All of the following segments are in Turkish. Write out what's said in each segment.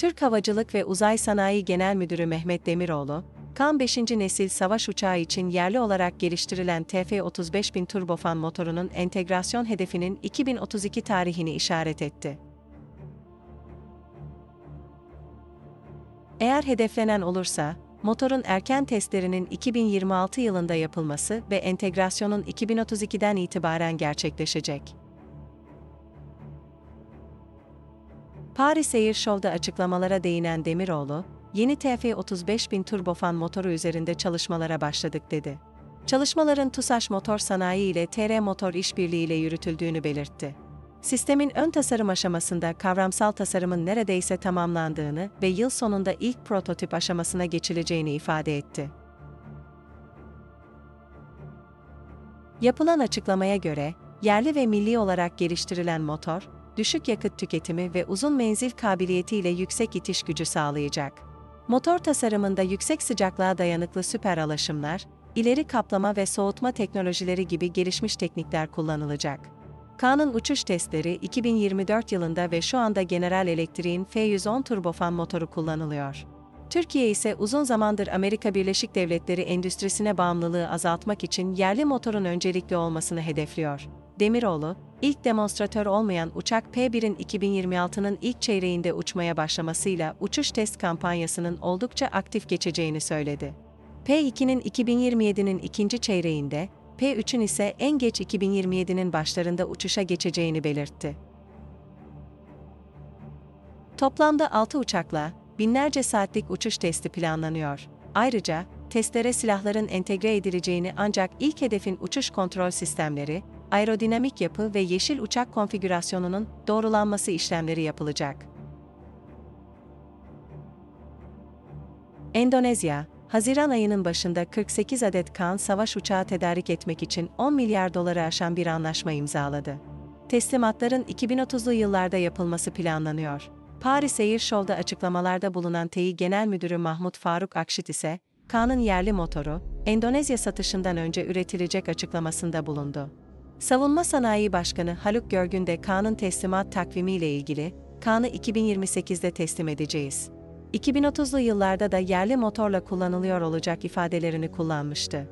Türk Havacılık ve Uzay Sanayi Genel Müdürü Mehmet Demiroğlu, Kaan 5. nesil savaş uçağı için yerli olarak geliştirilen TF-35000 turbofan motorunun entegrasyon hedefinin 2032 tarihini işaret etti. Eğer hedeflenen olursa, motorun erken testlerinin 2026 yılında yapılması ve entegrasyonun 2032'den itibaren gerçekleşecek. Paris Air Show'da açıklamalara değinen Demiroğlu, yeni TF-35000 turbofan motoru üzerinde çalışmalara başladık dedi. Çalışmaların TUSAŞ Motor Sanayi ile TR Motor işbirliği ile yürütüldüğünü belirtti. Sistemin ön tasarım aşamasında kavramsal tasarımın neredeyse tamamlandığını ve yıl sonunda ilk prototip aşamasına geçileceğini ifade etti. Yapılan açıklamaya göre, yerli ve milli olarak geliştirilen motor, düşük yakıt tüketimi ve uzun menzil kabiliyetiyle yüksek itiş gücü sağlayacak. Motor tasarımında yüksek sıcaklığa dayanıklı süper alaşımlar, ileri kaplama ve soğutma teknolojileri gibi gelişmiş teknikler kullanılacak. Kaan'ın uçuş testleri 2024 yılında ve şu anda General Electric'in F110 turbofan motoru kullanılıyor. Türkiye ise uzun zamandır Amerika Birleşik Devletleri endüstrisine bağımlılığı azaltmak için yerli motorun öncelikli olmasını hedefliyor. Demiroğlu, ilk demonstratör olmayan uçak P-1'in 2026'nın ilk çeyreğinde uçmaya başlamasıyla uçuş test kampanyasının oldukça aktif geçeceğini söyledi. P-2'nin 2027'nin ikinci çeyreğinde, P-3'ün ise en geç 2027'nin başlarında uçuşa geçeceğini belirtti. Toplamda 6 uçakla, binlerce saatlik uçuş testi planlanıyor. Ayrıca, testlere silahların entegre edileceğini ancak ilk hedefin uçuş kontrol sistemleri, aerodinamik yapı ve yeşil uçak konfigürasyonunun doğrulanması işlemleri yapılacak. Endonezya, Haziran ayının başında 48 adet Kaan savaş uçağı tedarik etmek için 10 milyar doları aşan bir anlaşma imzaladı. Teslimatların 2030'lu yıllarda yapılması planlanıyor. Paris Air Show'da açıklamalarda bulunan Tİ Genel Müdürü Mahmut Faruk Akşit ise, Kaan'ın yerli motoru, Endonezya satışından önce üretilecek açıklamasında bulundu. Savunma Sanayi Başkanı Haluk Görgün de Kaan'ın teslimat takvimiyle ilgili, Kaan'ı 2028'de teslim edeceğiz. 2030'lu yıllarda da yerli motorla kullanılıyor olacak ifadelerini kullanmıştı.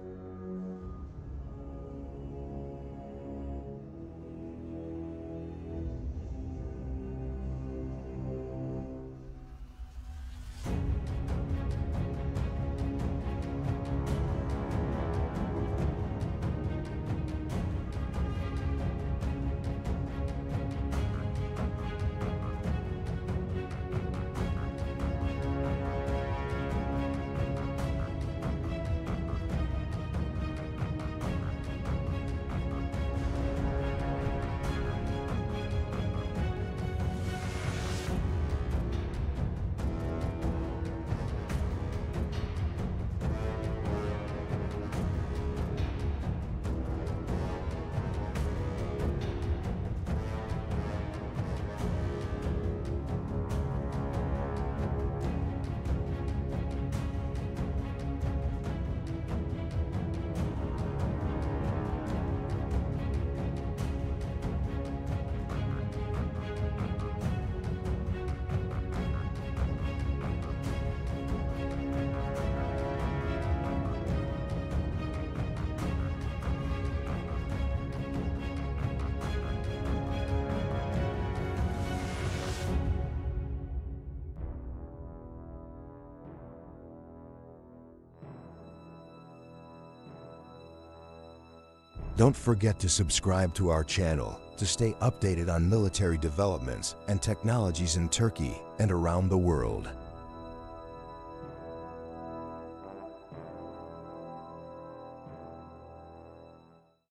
Don't forget to subscribe to our channel to stay updated on military developments and technologies in Turkey and around the world.